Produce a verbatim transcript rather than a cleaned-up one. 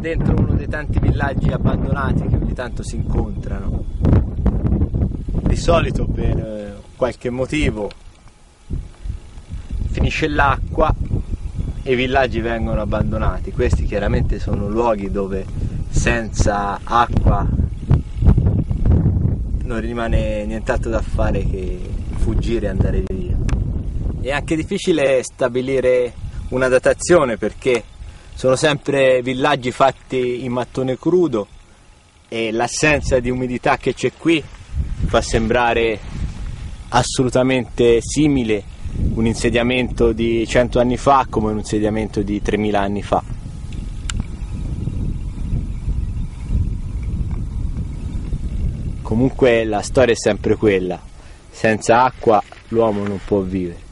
dentro uno dei tanti villaggi abbandonati che ogni tanto si incontrano. Di solito per qualche motivo finisce l'acqua e i villaggi vengono abbandonati. Questi chiaramente sono luoghi dove senza acqua non rimane nient'altro da fare che fuggire e andare via. È anche difficile stabilire una datazione perché sono sempre villaggi fatti in mattone crudo e l'assenza di umidità che c'è qui fa sembrare assolutamente simile un insediamento di cento anni fa come un insediamento di tremila anni fa. Comunque la storia è sempre quella: senza acqua l'uomo non può vivere.